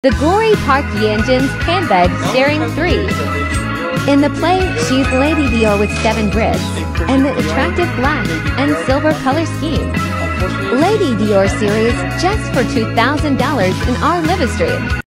The Glory Park Yeon Jin's handbag sharing 3. In the play, she's Lady Dior with 7 grids, and the attractive black and silver color scheme. Lady Dior series just for $2,000 in our live stream.